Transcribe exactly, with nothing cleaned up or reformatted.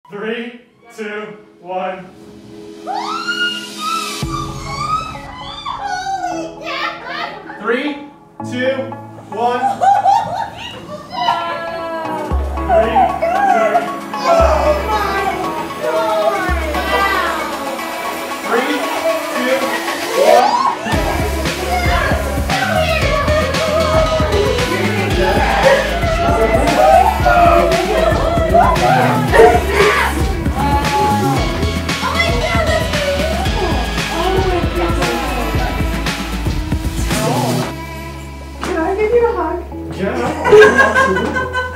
Three, two, one. Three, two, one. Three, two, three, two, one. Can I give you a hug? Yeah.